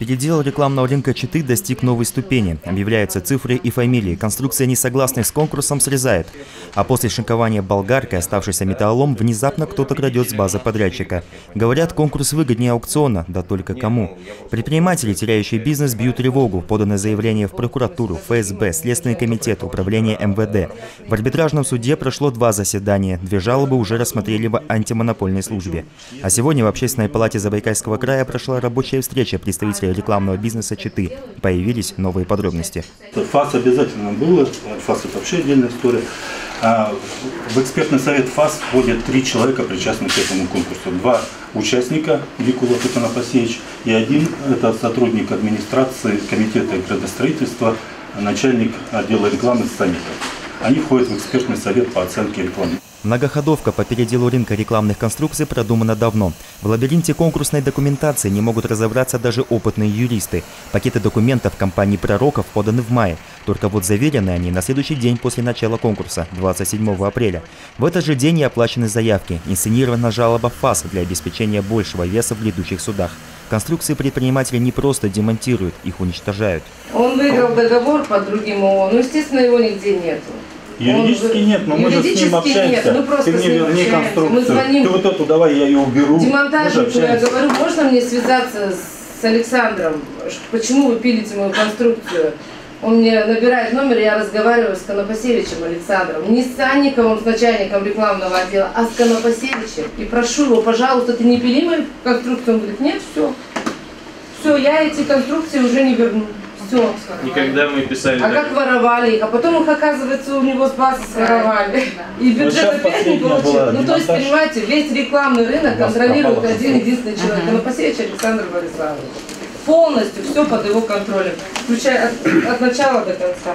Передел рекламного рынка Читы достиг новой ступени. Объявляются цифры и фамилии. Конструкция несогласных с конкурсом срезает. А после шинкования болгаркой, оставшийся металлолом, внезапно кто-то крадет с базы подрядчика. Говорят, конкурс выгоднее аукциона, да только кому? Предприниматели, теряющие бизнес, бьют тревогу. Подано заявление в прокуратуру, ФСБ, Следственный комитет, управление МВД. В арбитражном суде прошло 2 заседания. 2 жалобы уже рассмотрели в антимонопольной службе. А сегодня в Общественной палате Забайкальского края прошла рабочая встреча представителей рекламного бизнеса Читы. Появились новые подробности. ФАС обязательно было. ФАС – это вообще отдельная история. В экспертный совет ФАС входят 3 человека, причастных к этому конкурсу. 2 участника, Викулов и Конопасевич, и 1 – это сотрудник администрации комитета градостроительства, начальник отдела рекламы Санников. Они входят в экспертный совет по оценке рекламы. Многоходовка по переделу рынка рекламных конструкций продумана давно. В лабиринте конкурсной документации не могут разобраться даже опытные юристы. Пакеты документов компании «Пророков» поданы в мае. Только вот заверены они на следующий день после начала конкурса, 27 апреля. В этот же день и оплачены заявки. Инсценирована жалоба в ФАС для обеспечения большего веса в грядущих судах. Конструкции предприниматели не просто демонтируют, их уничтожают. Он выиграл договор по другим ООО, но, естественно, его нигде нету. Юридически нет, но мы же с ним общаемся. Нет, ты мне верни конструкцию. Звоним... Ты вот эту давай, я ее уберу. Демонтажнику я говорю, можно мне связаться с Александром? Почему вы пилите мою конструкцию? Он мне набирает номер, я разговариваю с Конопасевичем Александром. Не с Санниковым, с начальником рекламного отдела, а с Конопасевичем. И прошу его, пожалуйста, ты не пили мою конструкцию? Он говорит, нет, все. Все, я эти конструкции уже не верну. Все. Никогда мы писали... А как воровали их? А потом их, оказывается, у него с базы своровали. И бюджет опять не получил. Ну, то есть, понимаете, весь рекламный рынок контролирует один единственный человек. Конопасевич Александр Борисович. Полностью все под его контролем, включая от начала до конца.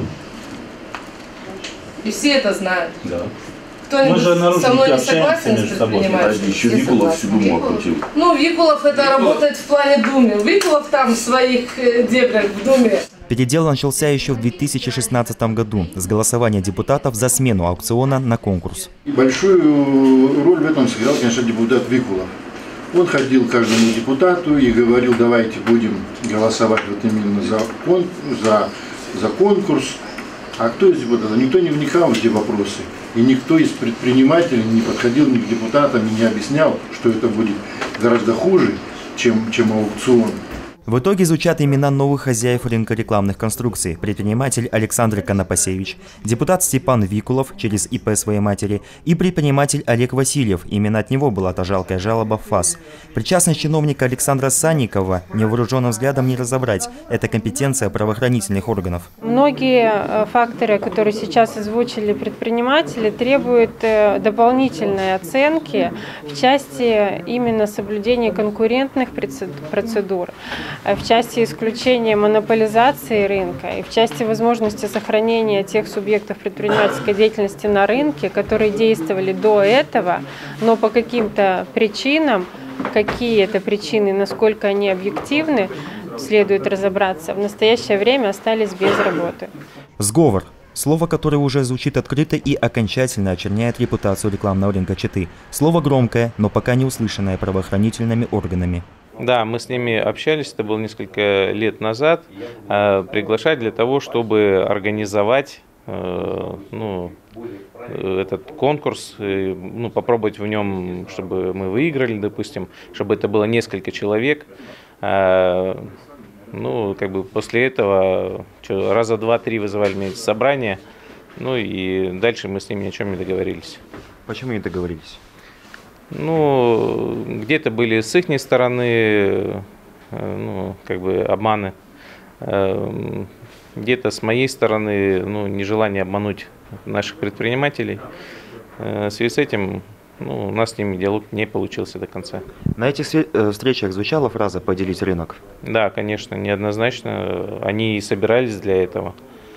И все это знают. Да. Кто-нибудь со мной не согласен с предпринимателем? Еще Викулов всю Думу окрутил. Ну, Викулов это работает в плане Думы. Викулов там в своих дебрях в Думе. Передел начался еще в 2016 году с голосования депутатов за смену аукциона на конкурс. Большую роль в этом сыграл, конечно, депутат Викулов. Он ходил к каждому депутату и говорил, давайте будем голосовать вот именно за конкурс. А кто из депутатов? Никто не вникал в эти вопросы. И никто из предпринимателей не подходил ни к депутатам и не объяснял, что это будет гораздо хуже, чем аукцион. В итоге звучат имена новых хозяев рынка рекламных конструкций. Предприниматель Александр Конопасевич, депутат Степан Викулов через ИП своей матери и предприниматель Олег Васильев. Именно от него была та жалкая жалоба в ФАС. Причастность чиновника Александра Санникова невооруженным взглядом не разобрать. Это компетенция правоохранительных органов. Многие факторы, которые сейчас озвучили предприниматели, требуют дополнительной оценки в части именно соблюдения конкурентных процедур, в части исключения монополизации рынка и в части возможности сохранения тех субъектов предпринимательской деятельности на рынке, которые действовали до этого, но по каким-то причинам, какие это причины, насколько они объективны, следует разобраться, в настоящее время остались без работы. Сговор. Слово, которое уже звучит открыто и окончательно очерняет репутацию рекламного рынка Читы. Слово громкое, но пока не услышанное правоохранительными органами. Да, мы с ними общались, это было несколько лет назад, приглашать для того, чтобы организовать этот конкурс, попробовать в нем, чтобы мы выиграли, допустим, чтобы это было несколько человек. После этого раза 2-3 вызывали меня эти собрания, и дальше мы с ними ни о чем не договорились. Почему не договорились? Где-то были с их стороны, обманы, где-то с моей стороны, нежелание обмануть наших предпринимателей. В связи с этим, у нас с ними диалог не получился до конца. На этих встречах звучала фраза «поделить рынок»? Да, конечно, неоднозначно. Они и собирались для этого.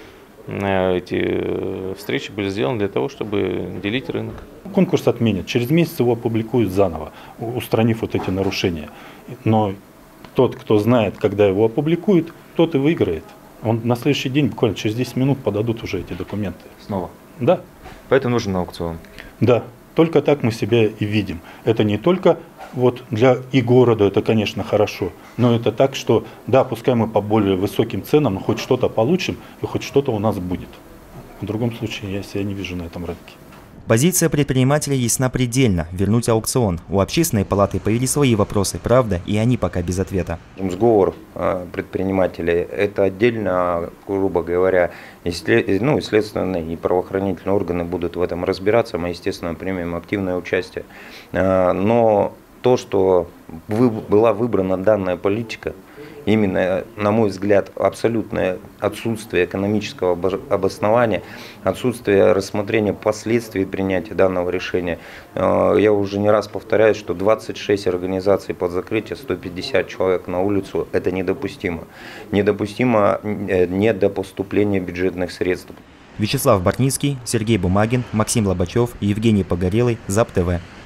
Эти встречи были сделаны для того, чтобы делить рынок. Конкурс отменят. Через месяц его опубликуют заново, устранив вот эти нарушения. Но тот, кто знает, когда его опубликуют, тот и выиграет. Он на следующий день, буквально через 10 минут, подадут уже эти документы. Снова? Да. Поэтому нужен аукцион? Да. Только так мы себя и видим. Это не только вот для и города, это, конечно, хорошо, но это так, что да, пускай мы по более высоким ценам, но хоть что-то получим и хоть что-то у нас будет. В другом случае я себя не вижу на этом рынке. Позиция предпринимателей ясна предельно – вернуть аукцион. У общественной палаты появились свои вопросы, правда, и они пока без ответа. Сговор предпринимателей – это отдельно, грубо говоря, следственные и правоохранительные органы будут в этом разбираться, мы, естественно, примем активное участие. Но то, что была выбрана данная политика, именно, на мой взгляд, абсолютное отсутствие экономического обоснования, отсутствие рассмотрения последствий принятия данного решения. Я уже не раз повторяю, что 26 организаций под закрытие, 150 человек на улицу – это недопустимо. Недопустимо недопоступление бюджетных средств. Вячеслав Бортницкий, Сергей Бумагин, Максим Лобачев, Евгений Погорелый, ЗАП ТВ.